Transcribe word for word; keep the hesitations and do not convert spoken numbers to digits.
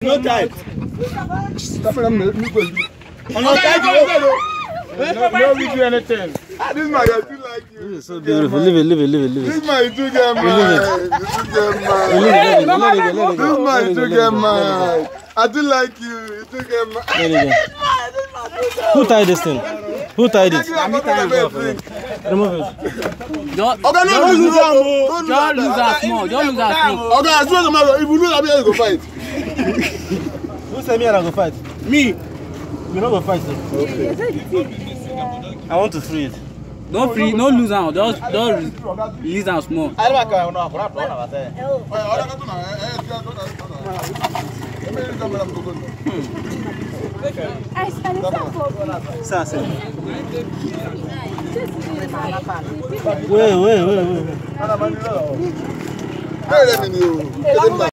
No tight. Stop it, I'm not going to. No tight. No, no, we do anything. Ah, this man, I do like you. This is so beautiful. Leave it, leave it, leave it, leave it. This man, you do get mad. You do get mad. Let it go, let it go, let it go. This man, you do get mad. I do like you. You do get mad. Let it go. Who tied this thing? Who tied it? Remove Remove it. Don't okay, no, don't lose that. Don't lose that small. Don't lose that small. Okay, I swear to God, if you lose, I'll be able to go fight. Who said me and I go fight? Me. We don't go fight. Okay. I want to free it. Don't free, no lose out. Just don't release out small. I don't know. Wait, wait, wait, wait. Wait a minute.